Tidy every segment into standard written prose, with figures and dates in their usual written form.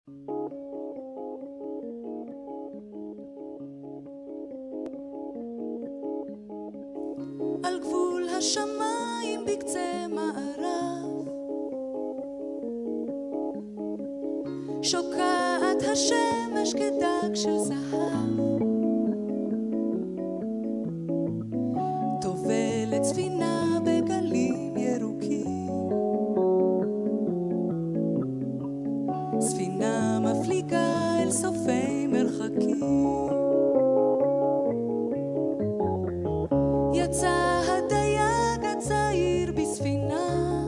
על גבול השמיים בקצה מערב שוקעת השמש כדג של זהב, טובלת ספינה בגלים ירוקים, ספינה מפליגה אל סופי מרחקים. יצא הדייג הצעיר בספינה,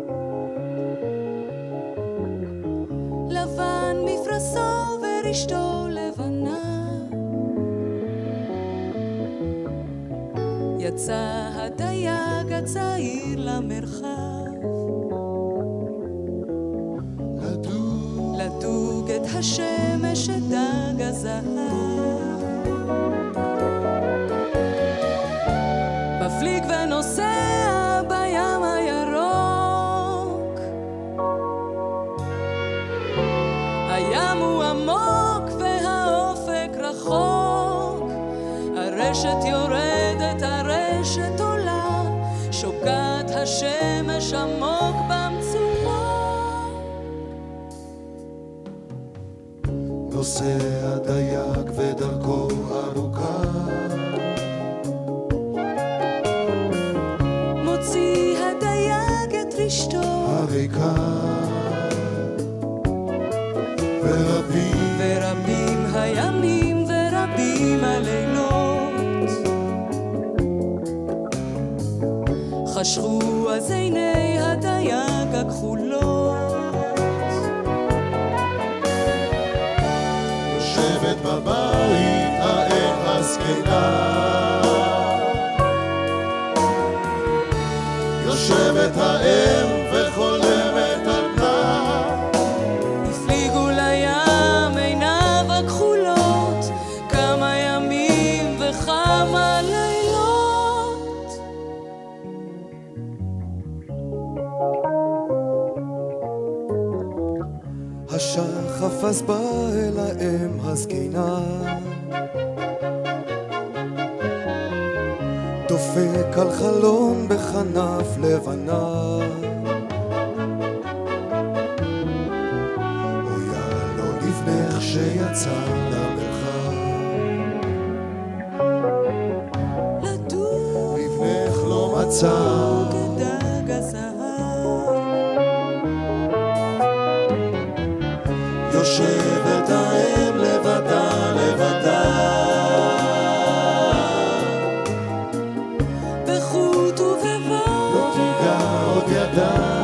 לבן מפרסו ורשתו לבנה. יצא הדייג הצעיר למרחב, לדוג את השמש את דג הזהב. מפליג ונוסע בים הירוק, הים הוא עמוק והאופק רחוק, הרשת יורדת הרשת עולה, שוקעת השמש עמוק במצולה. נוסע הדייג ודרכו ארוכה, מוציא הדייג את רשתו הריקה, ורבים הימים ורבים הלילות, חשכו אז עיני הדייג הכחולות. יושבת בבית האם הזקנה, יושבת האם וחולמת על בנה, הפליגו לים עיניו הכחולות, כמה ימים וכמה לילות. השחף אז בא אל האם הזקנה, דופק על חלון בכנף לבנה, אויה לו לבנך שיצא למרחב, לדוג לבנך לא מצא כדג הזהב. יושבת האם לבדה לבדה, בחוט ובבוא לא תיגע עוד ידה,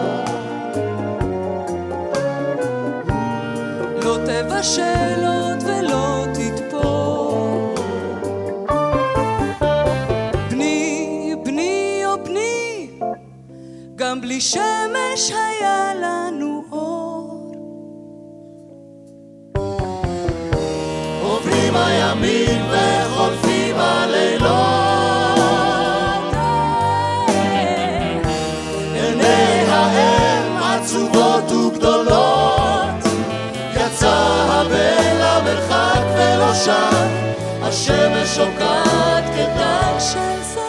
לא תבשל עוד ולא תתפור. בני, בני או בני, גם בלי שמש היה לנו אור. עוברים הימים וחולפים הלילות, עיני האם עצובות וגדולות, יצא הבן למרחק ולא שב, השמש שוקעת כדג של זהב.